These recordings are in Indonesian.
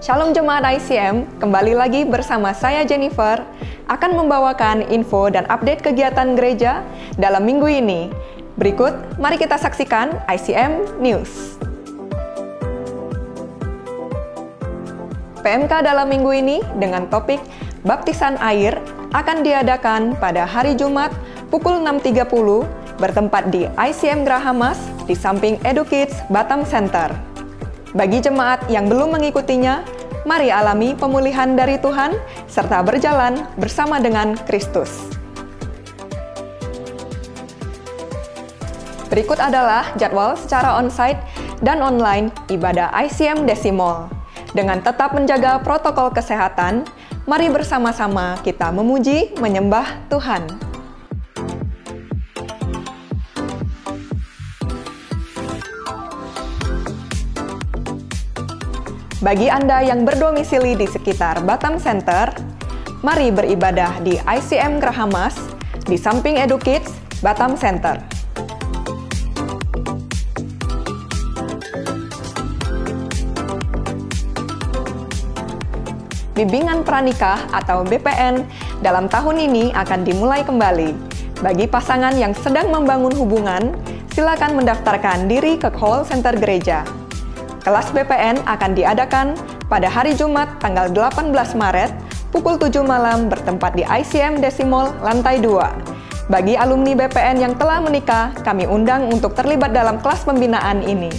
Shalom Jemaat ICM, kembali lagi bersama saya Jennifer, akan membawakan info dan update kegiatan gereja dalam minggu ini. Berikut, mari kita saksikan ICM News. PMK dalam minggu ini dengan topik Baptisan Air akan diadakan pada hari Jumat pukul 6.30 bertempat di ICM Grahamas di samping EduKids Batam Center. Bagi jemaat yang belum mengikutinya, mari alami pemulihan dari Tuhan serta berjalan bersama dengan Kristus. Berikut adalah jadwal secara onsite dan online ibadah ICM Desimol. Dengan tetap menjaga protokol kesehatan, mari bersama-sama kita memuji, menyembah Tuhan. Bagi Anda yang berdomisili di sekitar Batam Center, mari beribadah di ICM Grahamas di samping EduKids Batam Center. Bimbingan pranikah atau BPN dalam tahun ini akan dimulai kembali. Bagi pasangan yang sedang membangun hubungan, silakan mendaftarkan diri ke call center gereja. Kelas BPN akan diadakan pada hari Jumat tanggal 18 Maret pukul 7 malam bertempat di ICM Desimol lantai 2. Bagi alumni BPN yang telah menikah, kami undang untuk terlibat dalam kelas pembinaan ini.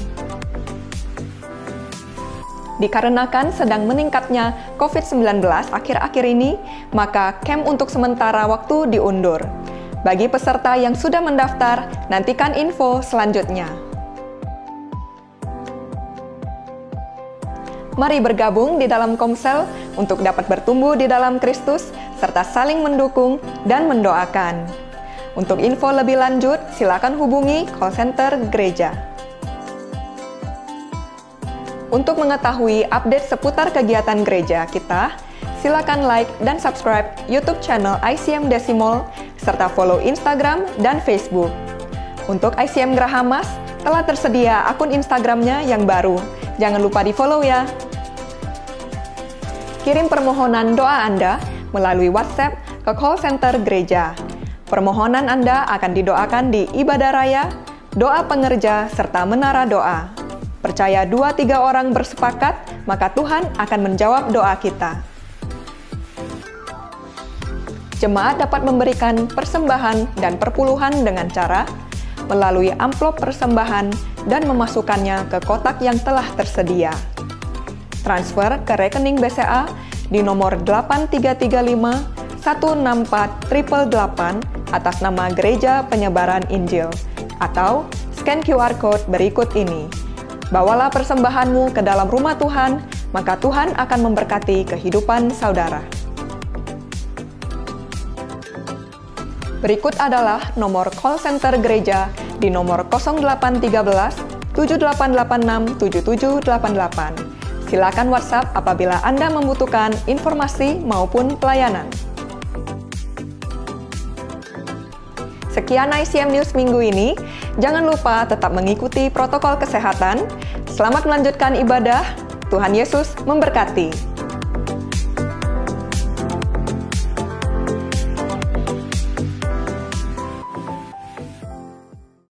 Dikarenakan sedang meningkatnya COVID-19 akhir-akhir ini, maka camp untuk sementara waktu diundur. Bagi peserta yang sudah mendaftar, nantikan info selanjutnya. Mari bergabung di dalam Komsel untuk dapat bertumbuh di dalam Kristus, serta saling mendukung dan mendoakan. Untuk info lebih lanjut, silakan hubungi call center gereja. Untuk mengetahui update seputar kegiatan gereja kita, silakan like dan subscribe YouTube channel ICM Desimol, serta follow Instagram dan Facebook. Untuk ICM Grahamas, telah tersedia akun Instagramnya yang baru. Jangan lupa di-follow ya. Kirim permohonan doa Anda melalui WhatsApp ke call center gereja. Permohonan Anda akan didoakan di ibadah raya, doa pengerja, serta menara doa. Percaya 2-3 orang bersepakat, maka Tuhan akan menjawab doa kita. Jemaat dapat memberikan persembahan dan perpuluhan dengan cara melalui amplop persembahan dan memasukkannya ke kotak yang telah tersedia. Transfer ke rekening BCA di nomor 8355164888 atas nama Gereja Penyebaran Injil atau scan QR Code berikut ini. Bawalah persembahanmu ke dalam rumah Tuhan, maka Tuhan akan memberkati kehidupan saudara. Berikut adalah nomor call center gereja di nomor 0813 7886 7788. Silakan WhatsApp apabila Anda membutuhkan informasi maupun pelayanan. Sekian ICM News minggu ini. Jangan lupa tetap mengikuti protokol kesehatan. Selamat melanjutkan ibadah. Tuhan Yesus memberkati.